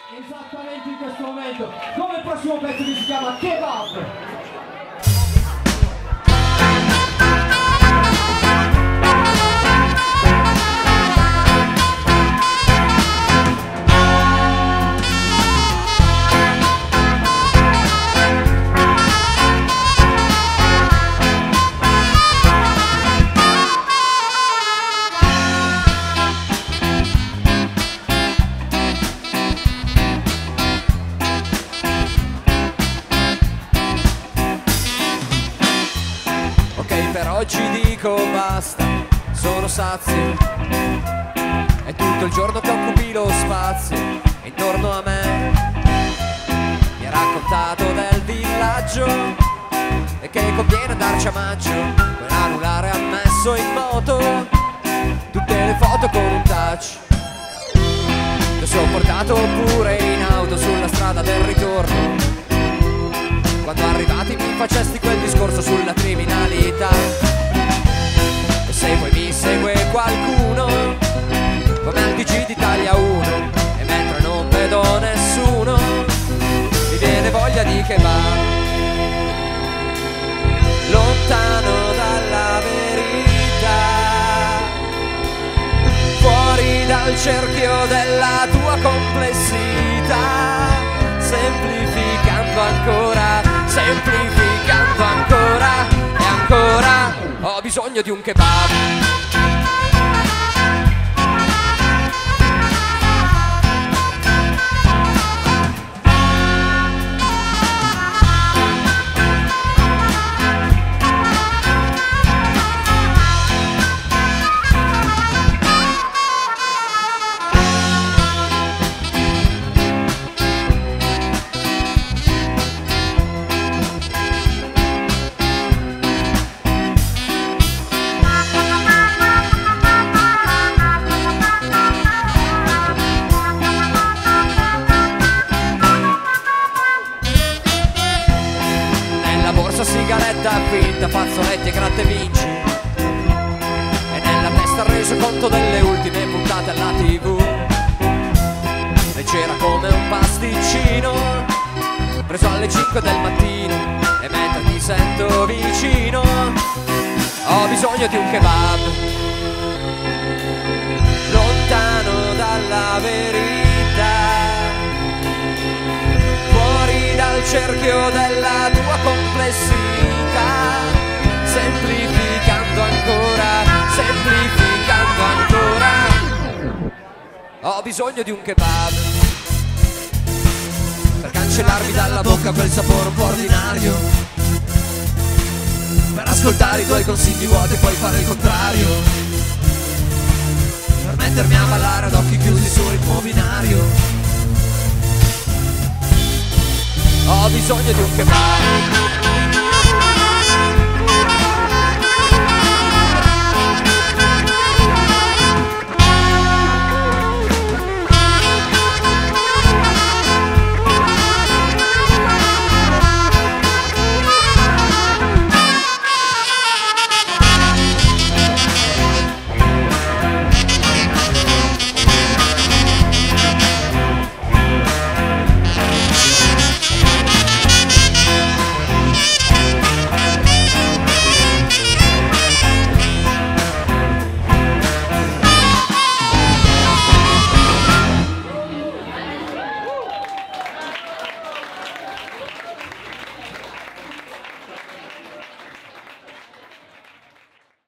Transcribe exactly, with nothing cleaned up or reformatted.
Esattamente in questo momento, come il prossimo pezzo che si chiama Kebab. Per oggi dico basta, sono sazio. È tutto il giorno che occupi lo spazio intorno a me. Mi ha raccontato del villaggio e che conviene andarci a maggio. Per anulare ha messo in moto tutte le foto con un touch. Ti ho portato pure in auto sulla strada del ritorno. Quando arrivati mi facesti quel discorso sulla criminalità. E se poi mi segue qualcuno come al D G d'Italia uno, e mentre non vedo nessuno mi viene voglia di kebab. Lontano dalla verità, fuori dal cerchio della tua complessità, semplificando ancora, semplificando ancora e ancora, ho bisogno di un kebab. Sigaretta finta, fazzoletti e gratte vinci, e nella testa il resoconto delle ultime puntate alla tivù. E c'era come un pasticcino preso alle cinque del mattino, e mentre ti sento vicino ho bisogno di un kebab. Lontano dalla verità, fuori dal cerchio della tua complessità, semplificando ancora, semplificando ancora, ho bisogno di un kebab per cancellarmi dalla bocca quel sapore un po' ordinario, per ascoltare i tuoi consigli vuoti e poi fare il contrario, per mettermi a ballare ad occhi chiusi sul ritmo binario. Ho bisogno di un kebab.